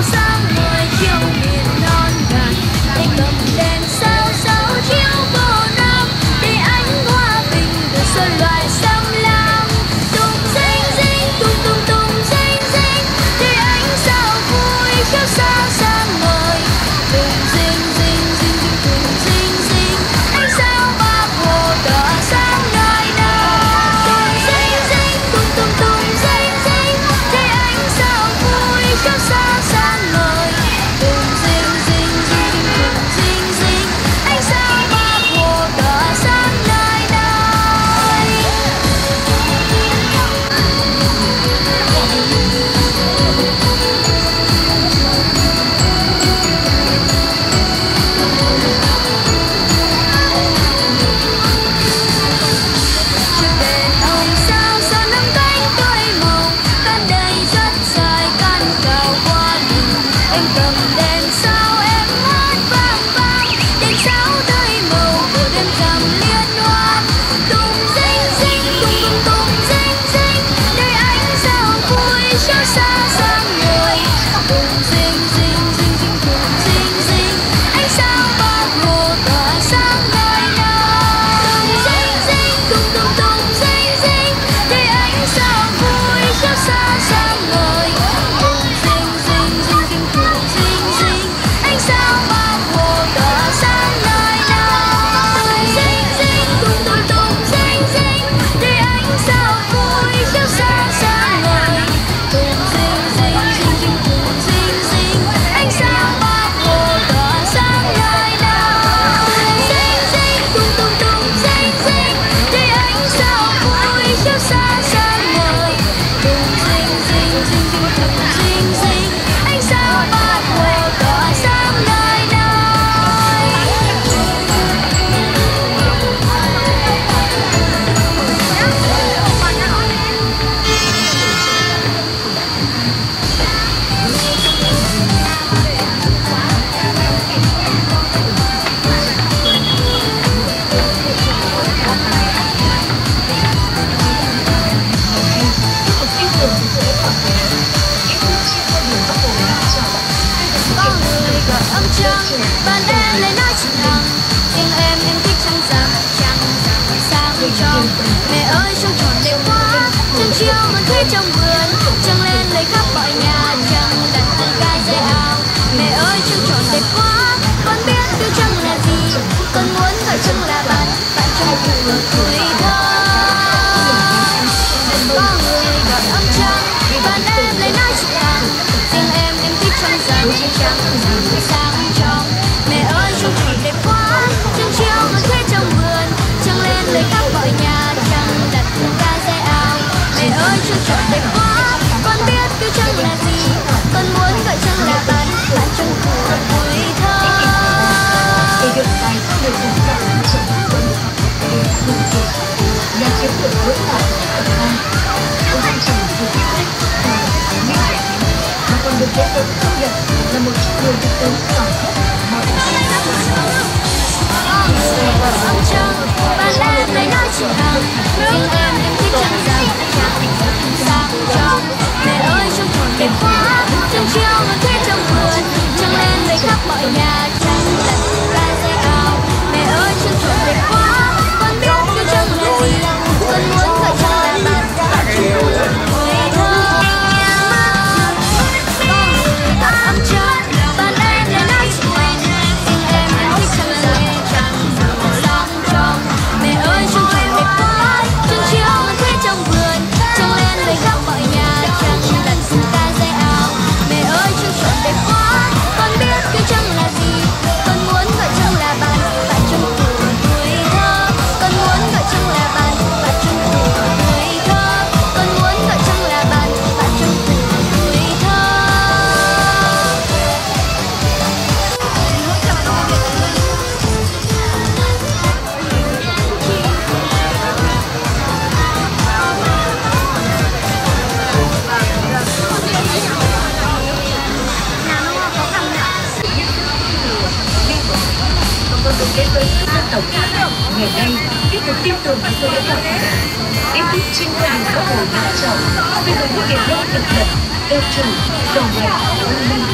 Ngày nay, tiếp tục tin tưởng vào sự lãnh đạo Kết thúc trên ngôi đình các hồ nhà chồng, với người những đèn đo thật thật, đẹp chuẩn, đồng hành, lung linh.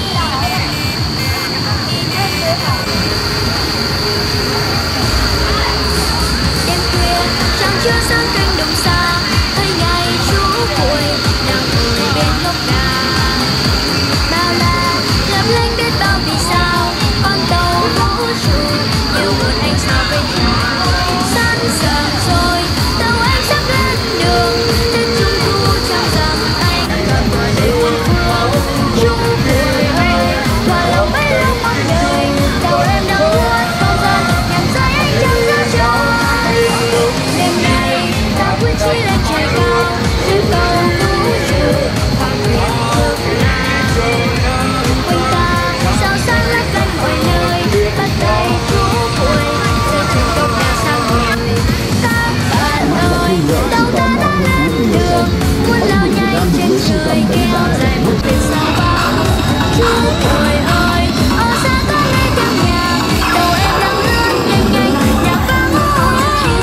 Đêm khuya trăng chưa sáng cánh đồng xa, thấy ngày chú cuội đang ngồi bên gốc đà. Bao la lấp lánh biết bao vì sao, con tàu vũ trụ nhiều một ánh sao bên nhau. Sáng sớm rồi tàu em sắp lên đường, Tết Trung thu trong rằm anh còn ngoài đây muôn phương. Chú cuội ơi, thỏa lòng bấy lâu mong đợi, tàu em đang lướt không gian nhằm rơi ánh trăng giữa trời. Đêm nay ta quyết chí lên trời cao, trên tàu vũ trụ hoàng huyền ngược lại. Quanh ta sao sáng lấp lánh mọi nơi, bắt tay chú cuội rơi trên cốc đa sang người. Các bạn ơi, tàu ta đã lên đường, muốn lao nhanh trên trời kéo dài một biển sao băng. Chú cuội ơi, ở xa ta nghe tiếng nhạc, tàu em đang lướt nhanh nhanh nhạc vang ôi.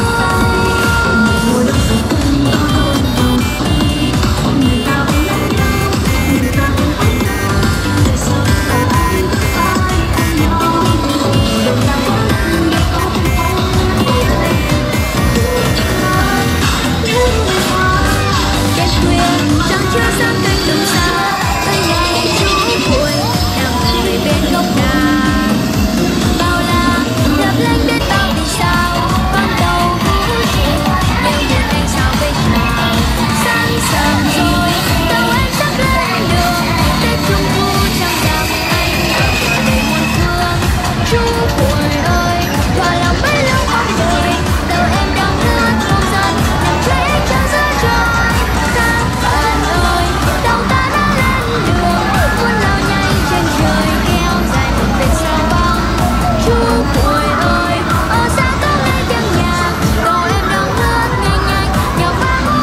Đêm khuya trăng chưa sáng cánh đồng xa, thấy ngày chú cuội đang ngồi bên gốc đà. Bao la lấp lánh biết bao vì sao, con tàu vũ trụ nhiều một ánh sao bên nhau. Sáng sớm rồi tàu em sắp lên đường, Tết Trung thu trong rằm anh còn ở đây muôn phương. Chú cuội ơi, thỏa lòng bấy lâu mong đợi, tàu em đang lướt không gian nhằm追ánh trăng giữa trời. Các bạn ơi, tàu ta đã lên đường, muốn lao nhanh trên trời kéo dài một vệt sao băng. Chú cuội ơi, ở xa ta nghe tiếng nhạc, tàu em đang lướt nhanh nhanh nhạc vang ôi.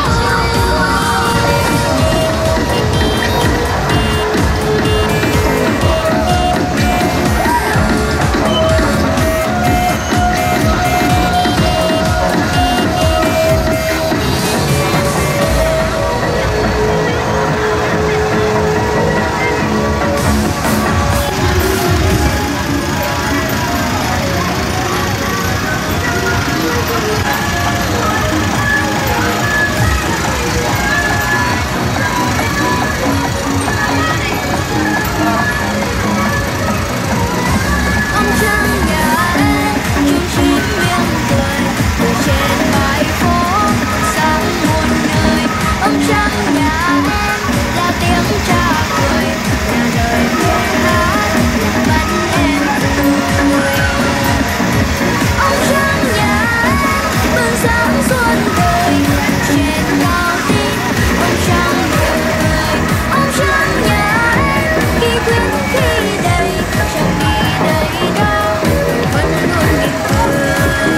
Ông trăng nhà em chung chim miệng cười, từ trên bãi phố sang muôn nơi. Ông trăng nhà em là tiếng cha cười, là lời tiếng hát bắt em vui. Ông trăng nhà em bừng sáng xuân đời, trên cao tin ông trăng nụ cười. Ông trăng nhà em khi khuyến khi đầy, chẳng nghĩ đầy đâu vẫn luôn mỉm cười.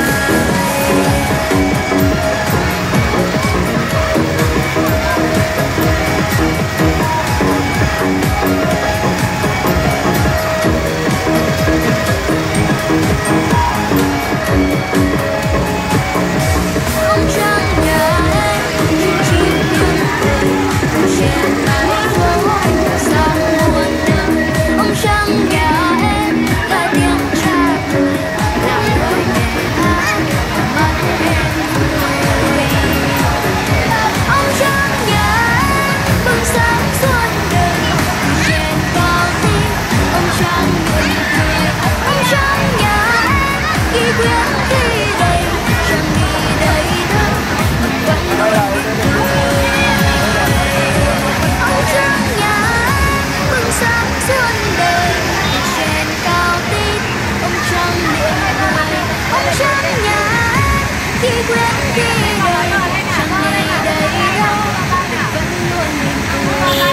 Ông trăng nhà em chung chim miệng cười, từ trên bãi phố sang muôn nơi. Ông trăng nhà em là tiếng cha cười, là lời nhẹ hát mắt em vui. Ông trăng nhà em bừng sáng xuân đời, từ trên cao tin ông trăng nụ cười. Ông trăng nhà em khi khuyến khi đầy, chẳng nghĩ đầy đâu vẫn luôn mỉm cười. Ông trăng nhà em bừng sáng xuân đời, từ trên cao tin ông trăng nụ cười. Ông trăng nhà em khi khuyến khi đầy, chẳng nghĩ đầy đâu vẫn luôn mỉm cười.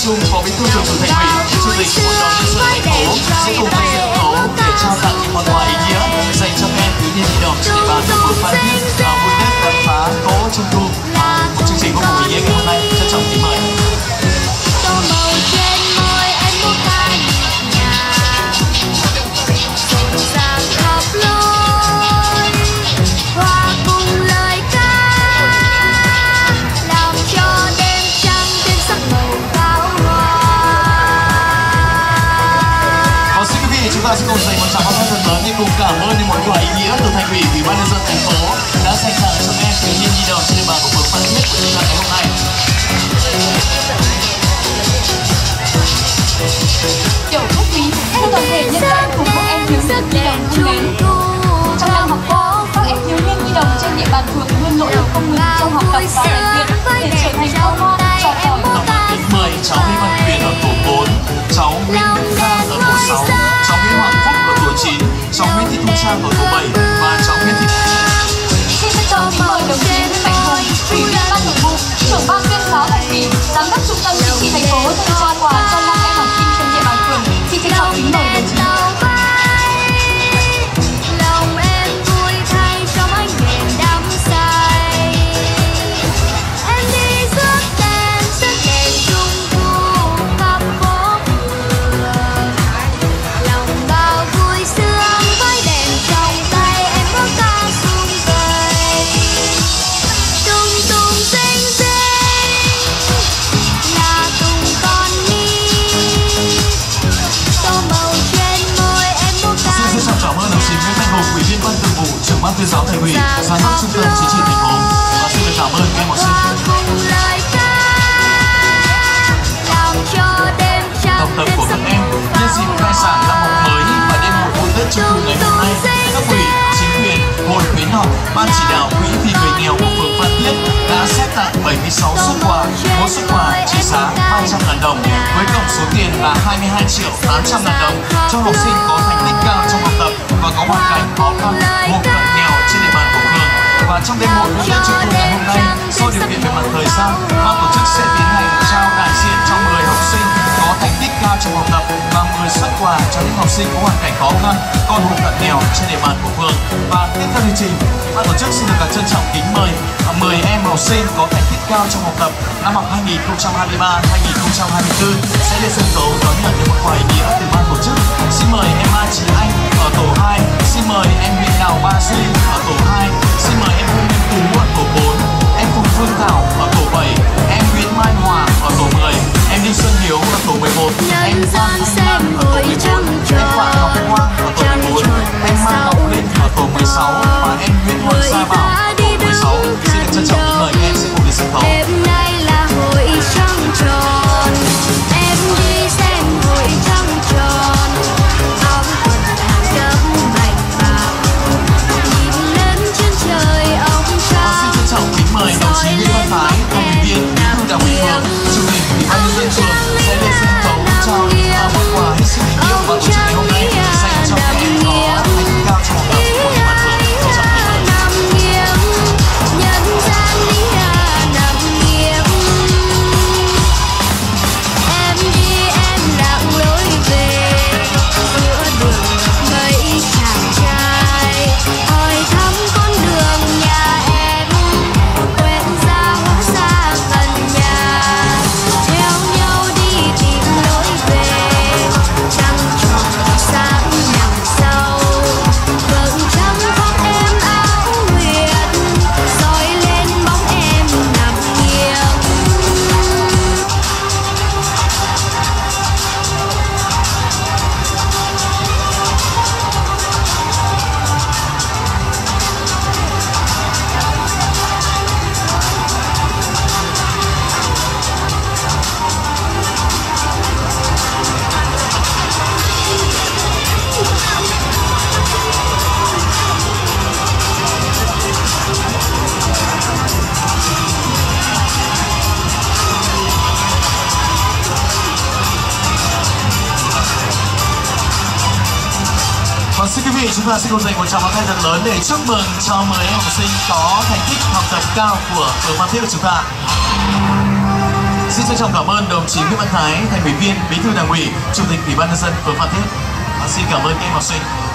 Trung, Phó Bí thư Thường trực Thành ủy, Chủ tịch Hội đồng nhân dân thành phố sẽ cùng tham dự sân khấu để trao tặng những món quà ý nghĩa dành cho các em thiếu nhi nhi đồng trên địa bàn thành phố Phan Thiết vui Tết khám phá cỗ Trung thu. Một chương trình vô cùng ý nghĩa ngày hôm nay, trân trọng kính mời. Chúng ta sẽ cùng dành một tràng pháo tay thật lớn để cùng cảm ơn những món quà ý nghĩa từ Thành ủy, Ủy ban nhân dân thành phố đã dành tặng cho các em thiếu nhi nhi đồng trên địa bàn của phường Phan Thiết của chúng ta ngày hôm nay. Điều phúc quý cho toàn thể nhân dân cùng các em thiếu nhi nhi đồng thân mến. Trong năm học qua, các em thiếu nhi nhi đồng trên địa bàn phường luôn nỗ lực không ngừng trong học tập và rèn luyện để trở thành con ngoan, trò giỏi. Kính mời cháu Lê Văn Quyền ở tổ 4, cháu Nguyễn Đức Khang ở tổ 6, cháu Nguyễn Hoàng Phúc ở tổ 9, cháu Nguyễn Thị Thu Trang ở tổ 7 và cháu Nguyễn Thị. Xin trân trọng kính mời đồng chí Nguyễn Mạnh Hùng, Ủy viên Ban Thường vụ, Trưởng ban Tuyên giáo Thành ủy, Giám đốc Trung tâm Chính trị thành phố dành trao quà cho 5 em học sinh trên địa bàn phường. Xin trân trọng kính mời đồng chí. Ủy viên Ban Thường vụ, Trưởng ban Tuyên giáo Thành ủy, Giám đốc Trung tâm Chính trị thành phố và xin được cảm ơn các em học sinh. Học tập của các em nhân dịp khai giảng năm học mới và đêm hội vui Tết Trung thu ngày hôm nay, cấp ủy, chính quyền, hội khuyến học, ban chỉ đạo quỹ vì người nghèo của phường Phan Thiết đã xét tặng 76 suất quà, mỗi suất quà trị giá 200.000 đồng với tổng số tiền là 22.800.000 đồng cho học sinh có thành tích cao trong học tập và có hoàn cảnh khó khăn, hộ cận nghèo trên địa bàn của phường. Và trong đêm hội vui Tết Trung thu ngày hôm nay, do điều kiện về mặt thời gian, ban tổ chức sẽ tiến hành trao đại diện cho 10 học sinh có thành tích cao trong học tập và 10 suất quà cho những học sinh có hoàn cảnh khó khăn, con hộ cận nghèo trên địa bàn của phường. Và tiếp theo chương trình, ban tổ chức xin được trân trọng kính mời 10 em học sinh có thành tích cao trong học tập năm học 2023-2024 sẽ lên sân khấu đón nhận những món quà ý nghĩa từ ban tổ chức. Xin mời em Mai Trí Anh ở tổ 2, xin mời em Nguyễn Đào Ba Duy ở tổ 2, xin mời em Hương Minh Tú ở tổ 4, em Phùng Phương Thảo ở tổ 7, em Nguyễn Mai Hòa ở tổ 10, em Đinh Xuân Hiếu ở tổ 11, em Phan Thanh Lan ở tổ 14, em Phạm Ngọc Quang ở tổ 14, em Mai Ngọc Linh ở tổ 16 và em Nguyễn Hoàng Sa Bảo ở tổ 16. Xin được trân trọng kính mời các em sẽ cùng lên sân khấu. Đêm nay là hội trăng tròn, em đi xem hội trăng tròn, áo quần hàng gấm bạch bạc, nhìn lên trên trời ông sao. Xin trân trọng kính mời đồng chí Nguyễn Văn Thái, Ủy viên Bí thư Đảng ủy phường, Chủ tịch Ủy ban nhân dân phường sẽ lên sân khấu trao những món quà hết sức ý nghĩa và tổ chức ngày hôm nay dành cho các em có thành tích cao trong học tập của địa bàn phường. Trân trọng kính mời. Xin quý vị, chúng ta sẽ cùng dành một tràng pháo tay thật lớn để chúc mừng cho 10 em học sinh có thành tích học tập cao của phường Phan Thiết của chúng ta. Xin trân trọng cảm ơn đồng chí Nguyễn Văn Thái, Thành ủy viên, Bí thư Đảng ủy, Chủ tịch Ủy ban nhân dân phường Phan Thiết. Xin cảm ơn các em học sinh.